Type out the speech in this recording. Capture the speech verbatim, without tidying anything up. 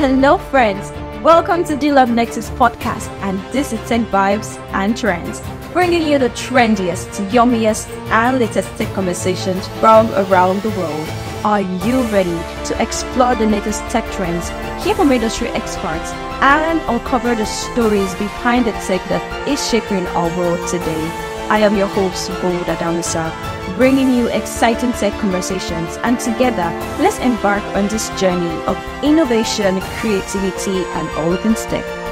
Hello, friends. Welcome to D-Love Nexus podcast, and this is Tech Vibes and Trends, bringing you the trendiest, yummiest, and latest tech conversations from around the world. Are you ready to explore the latest tech trends, hear from industry experts, and uncover the stories behind the tech that is shaping our world today? I am your host, Boda Damisa, bringing you exciting tech conversations, and together, let's embark on this journey of innovation, creativity, and all things tech.